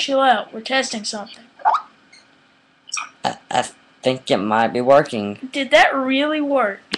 Chill out. We're testing something. I think it might be working. Did that really work?